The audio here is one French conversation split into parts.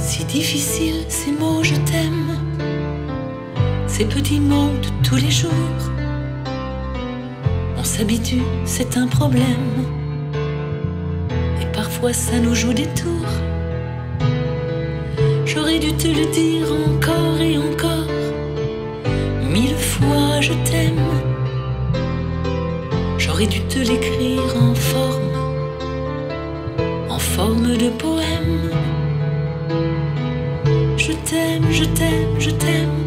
Si difficile ces mots je t'aime, ces petits mots de tous les jours. On s'habitue, c'est un problème, et parfois ça nous joue des tours. J'aurais dû te le dire encore et encore, 1000 fois je t'aime. J'aurais dû te l'écrire en forme de poème. Je t'aime, je t'aime, je t'aime.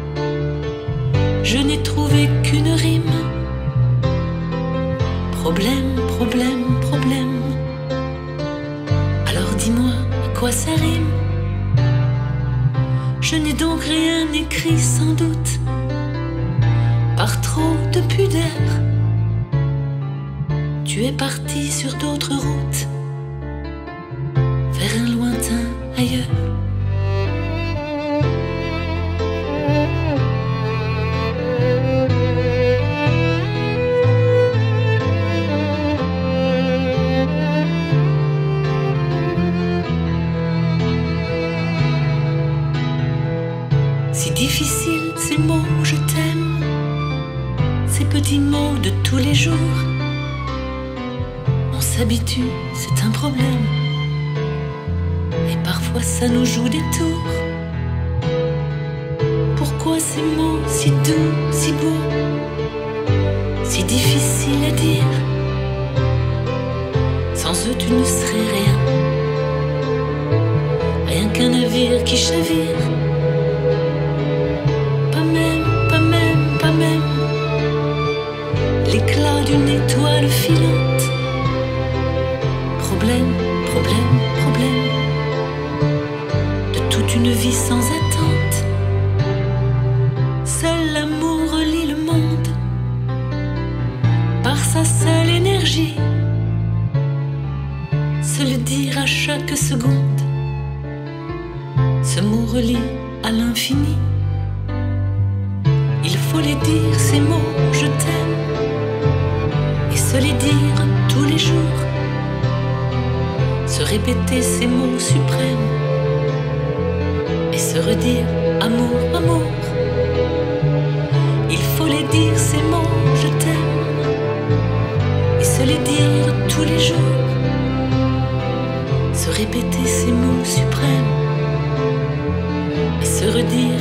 Je n'ai trouvé qu'une rime. Problème, problème, problème. Alors dis-moi à quoi ça rime. Je n'ai donc rien écrit sans doute, par trop de pudeur. Tu es parti sur d'autres routes, vers un lointain ailleurs. Si difficile ces mots je t'aime, ces petits mots de tous les jours. On s'habitue, c'est un problème, et parfois ça nous joue des tours. Pourquoi ces mots si doux, si beaux, si difficiles à dire? Sans eux tu ne serais rien, rien qu'un navire qui chavire. L'éclat d'une étoile filante. Problème, problème, problème de toute une vie sans attente. Seul l'amour relie le monde par sa seule énergie. Se le dire à chaque seconde, ce mot relie à l'infini. Il faut les dire, ces mots, je t'aime, et se les dire tous les jours. Se répéter ces mots suprêmes, et se redire amour, amour. Il faut les dire, ces mots, je t'aime, et se les dire tous les jours. Se répéter ces mots suprêmes, et se redire